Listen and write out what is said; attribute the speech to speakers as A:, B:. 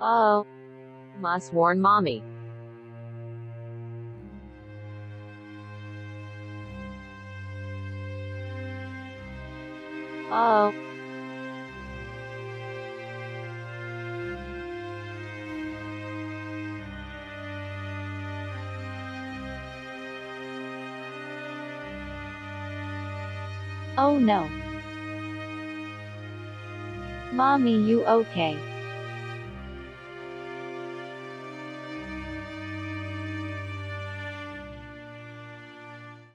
A: Oh. Must warn mommy. Oh.
B: Oh no. Mommy, you okay?